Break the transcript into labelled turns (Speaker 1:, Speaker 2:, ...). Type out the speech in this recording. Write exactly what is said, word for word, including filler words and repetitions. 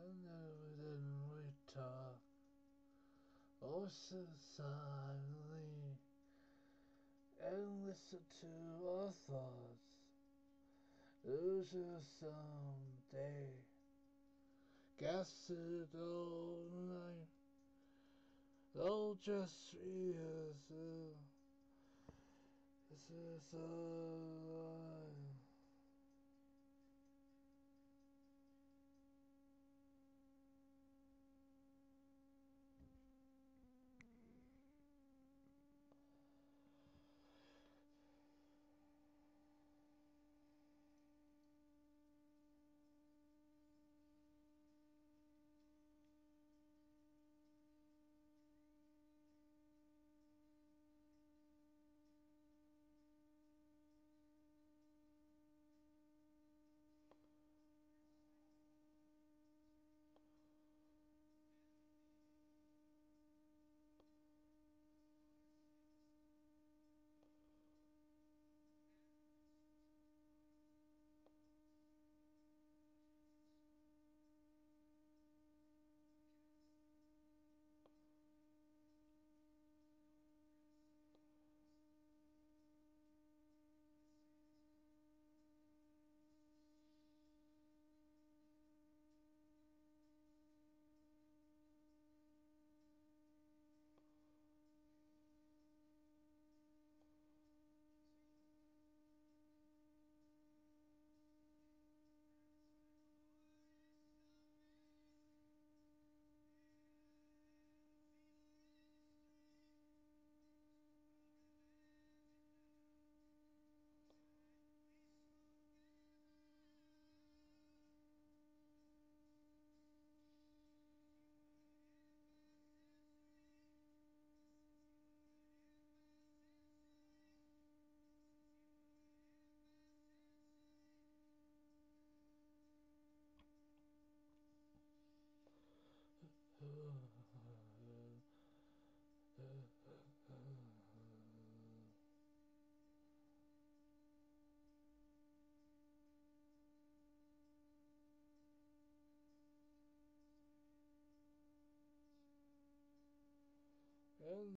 Speaker 1: And then we talk, oh so silently, and listen to our thoughts. Lose you someday. Guess it all night. Oh, just three years old. This is all. And